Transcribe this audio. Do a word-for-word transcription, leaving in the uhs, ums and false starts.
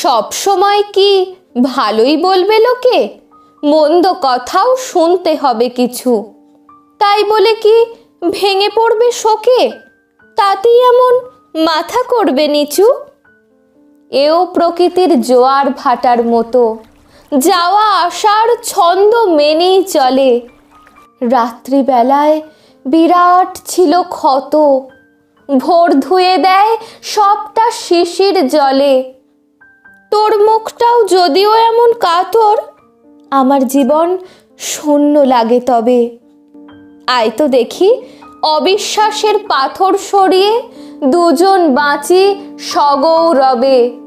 সব সময় কি ভালোই বলবে লোকে? মন্দ কথাও শুনতে হবে কিছু। তাই বলে কি ভেঙে পড়বে শোকে? তাতেই এমন মাথা করবে নিচু? এও প্রকৃতির জোয়ার ভাটার মতো, যাওয়া আসার ছন্দ মেনেই চলে। রাত্রিবেলায় বিরাট ছিল ক্ষত, ভোর ধুয়ে দেয় সবটা শিশির জলে। তোর মুখটাও যদিও এমন কাতর, আমার জীবন শূন্য লাগে তবে। আয় তো দেখি অবিশ্বাসের পাথর সরিয়ে দুজন বাঁচি সগৌরবে।